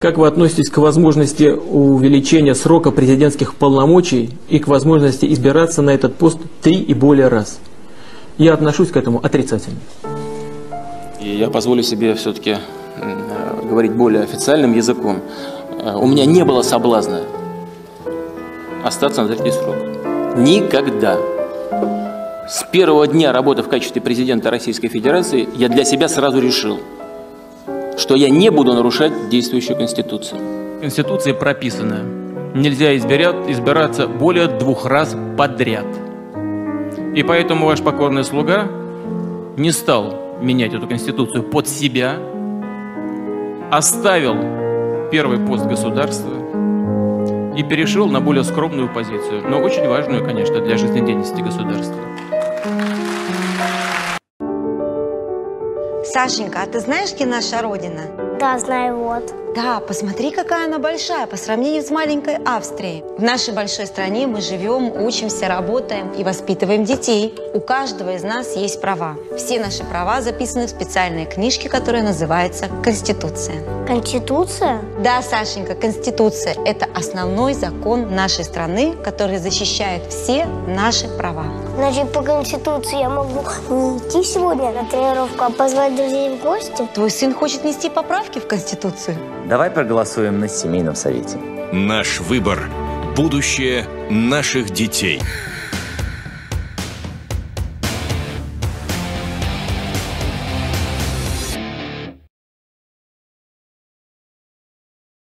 Как вы относитесь к возможности увеличения срока президентских полномочий и к возможности избираться на этот пост 3 и более раз? Я отношусь к этому отрицательно. И я позволю себе все-таки говорить более официальным языком. У меня не было соблазна остаться на третий срок. Никогда. С первого дня работы в качестве президента Российской Федерации я для себя сразу решил, что я не буду нарушать действующую Конституцию. В Конституции прописано, нельзя избираться более 2 раз подряд. И поэтому ваш покорный слуга не стал менять эту Конституцию под себя, оставил первый пост государства и перешел на более скромную позицию, но очень важную, конечно, для жизнедеятельности государства. Сашенька, а ты знаешь, где наша Родина? Да, знаю, вот. Да, посмотри, какая она большая по сравнению с маленькой Австрией. В нашей большой стране мы живем, учимся, работаем и воспитываем детей. У каждого из нас есть права. Все наши права записаны в специальной книжке, которая называется Конституция. Конституция? Да, Сашенька, Конституция – это основной закон нашей страны, который защищает все наши права. Значит, по Конституции я могу не идти сегодня на тренировку, а позвать друзей в гости? Твой сын хочет внести поправки в Конституцию? Давай проголосуем на семейном совете. Наш выбор – будущее наших детей.